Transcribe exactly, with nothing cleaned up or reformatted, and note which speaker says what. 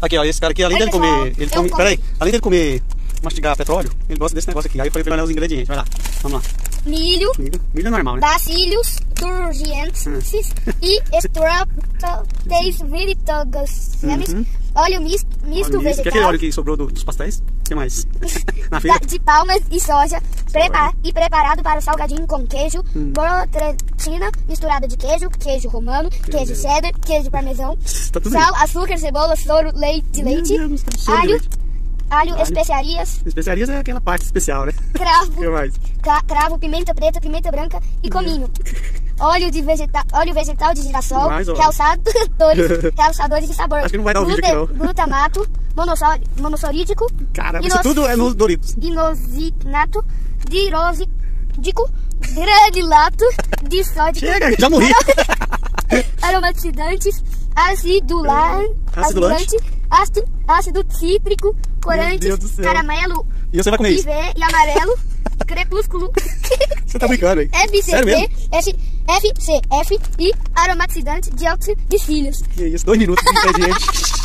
Speaker 1: Aqui, ó, esse cara aqui, além
Speaker 2: Oi,
Speaker 1: dele
Speaker 2: pessoal,
Speaker 1: comer... Ele
Speaker 2: eu
Speaker 1: come,
Speaker 2: como.
Speaker 1: peraí, além dele comer, mastigar petróleo, ele gosta desse negócio aqui. Aí eu falei pra ele olhar os ingredientes, vai lá. Vamos lá.
Speaker 2: Milho,
Speaker 1: Milho, milho é normal, né?
Speaker 2: bacilhos turgiensis e extractos veritogus.
Speaker 1: Uhum.
Speaker 2: Óleo misto, misto
Speaker 1: Óleo misto. Que é aquele
Speaker 2: vegetal
Speaker 1: óleo que sobrou do- dos pastéis? O que mais? Na feira?
Speaker 2: da- de palmas e soja, prepa e preparado para o salgadinho com queijo,
Speaker 1: Hum.
Speaker 2: botretina misturada de queijo, queijo romano, queijo
Speaker 1: Deus.
Speaker 2: cheddar, queijo parmesão,
Speaker 1: Tá tudo
Speaker 2: sal,
Speaker 1: aí.
Speaker 2: açúcar, cebola, soro, leite,
Speaker 1: Meu
Speaker 2: leite,
Speaker 1: Deus, tá soro de
Speaker 2: alho,
Speaker 1: leite.
Speaker 2: alho,
Speaker 1: Alho.
Speaker 2: especiarias,
Speaker 1: Especiarias é aquela parte especial, né?
Speaker 2: cravo,
Speaker 1: O que mais?
Speaker 2: Cra- cravo, pimenta preta, pimenta branca e cominho. Óleo, de vegeta óleo vegetal de girassol,
Speaker 1: Mais óleo.
Speaker 2: realçadores, realçadores de sabor.
Speaker 1: Acho que não vai dar o vídeo aqui, não.
Speaker 2: Glutamato, monossó- monossorídico,
Speaker 1: Caramba,
Speaker 2: Inos-
Speaker 1: isso tudo é no Doritos.
Speaker 2: inosinato, dirosídico, granilato de sódio,
Speaker 1: Chega, já morri.
Speaker 2: aromatizantes, acidulan-
Speaker 1: Acidulante?
Speaker 2: acidulante, ácido, ácido cítrico,
Speaker 1: Deus
Speaker 2: corantes,
Speaker 1: do céu.
Speaker 2: caramelo,
Speaker 1: E você vai comer
Speaker 2: e,
Speaker 1: isso?
Speaker 2: ve- e amarelo, crepúsculo.
Speaker 1: Você tá brincando, hein? Sério
Speaker 2: F C
Speaker 1: mesmo?
Speaker 2: P, F, F C F e aromatizante de óxido de cílios.
Speaker 1: Que isso, dois minutos de ingrediente.